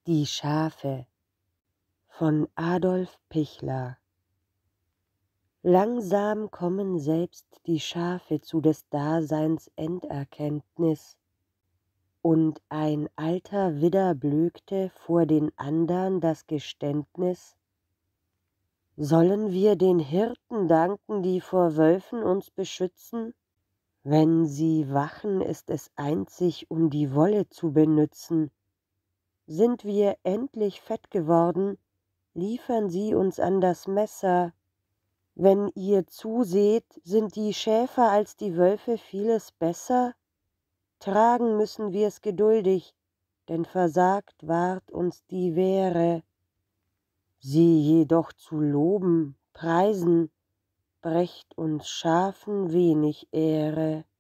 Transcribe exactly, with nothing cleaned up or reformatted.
Die Schafe von Adolf Pichler. Langsam kommen selbst die Schafe zu des Daseins Enderkenntnis, und ein alter Widder blökte vor den andern das Geständnis: Sollen wir den Hirten danken, die vor Wölfen uns beschützen? Wenn sie wachen, ist es einzig, um die Wolle zu benützen. Sind wir endlich fett geworden, liefern sie uns an das Messer. Wenn ihr zuseht, sind die Schäfer als die Wölfe vieles besser? Tragen müssen wir's geduldig, denn versagt ward uns die Wehre. Sie jedoch zu loben, preisen, brächt uns Schafen wenig Ehre.